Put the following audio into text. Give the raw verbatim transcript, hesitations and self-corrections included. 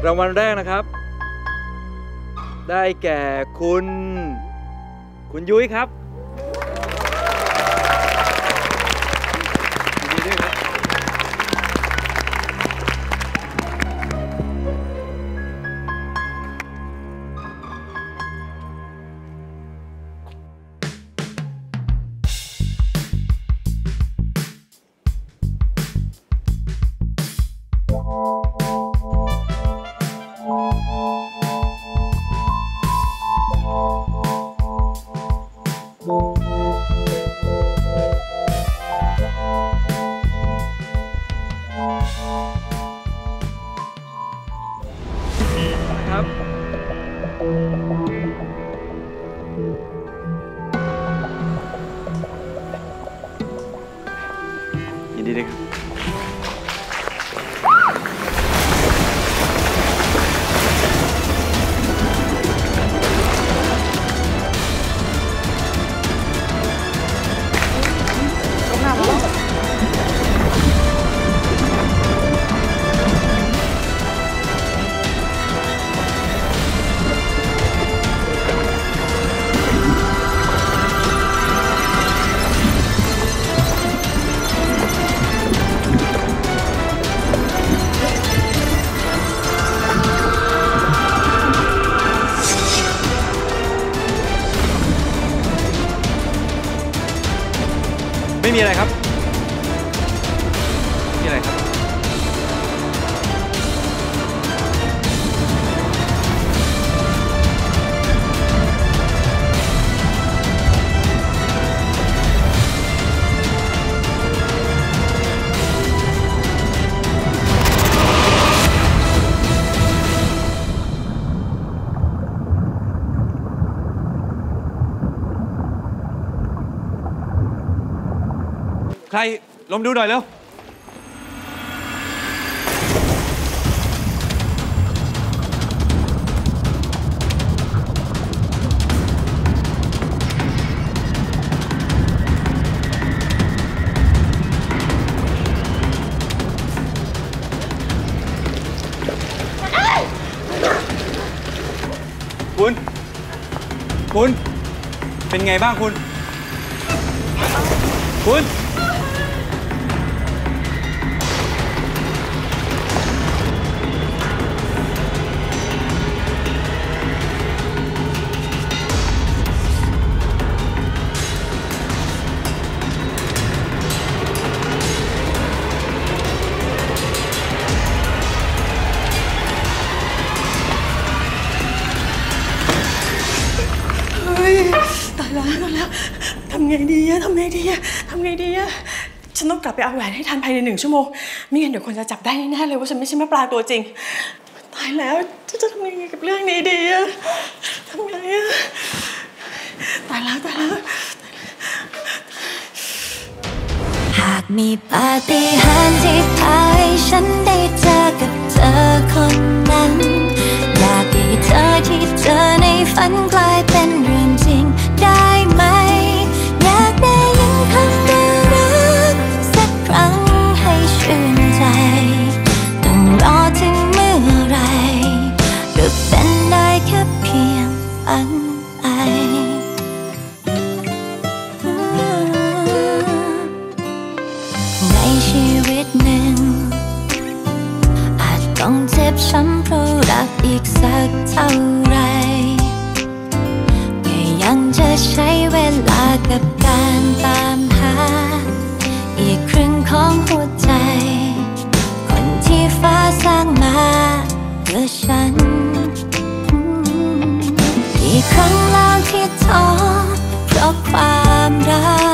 รางวัลแรกนะครับได้แก่คุณคุณยุ้ยครับยินดีด้วยครับครับยินดีด้วยครับไม่มีอะไรครับไม่มีอะไรครับใครลองดูหน่อยเร็วคุณคุณเป็นไงบ้างคุณคุณตายแล้วตายแล้วทำไงดีอะทำไงดีอะทำไงดีอะฉันต้องกลับไปเอาแหวนให้ทันภายในหนึ่งชั่วโมงไม่งั้นเดี๋ยวคนจะจับได้แน่ๆเลยว่าฉันไม่ใช่แม่ปลาตัวจริงตายแล้วจะจะทำยังไงกับเรื่องนี้ดีอะทำไงอะตายแล้วตายแล้วหากมีปาฏิหาริย์ที่พาให้ฉันได้เจอกับเธอคนนั้นอยากให้เธอที่เจอในฝันกลายเป็นเรื่องจริงได้ไหมอยากได้ยินคำว่ารักสักครั้งให้ชื่นใจต้องรอถึงเมื่อไรก็เป็นได้แค่เพียงฝันไปในชีวิตหนึ่งอาจต้องเจ็บช้ำเพราะรักอีกสักเท่าไรก็ยังจะใช้เวลากับการตามหาอีกครึ่งของหัวใจคนที่ฟ้าสร้างมาเพื่อฉันกี่ครั้งแล้วที่ท้อเพราะความรัก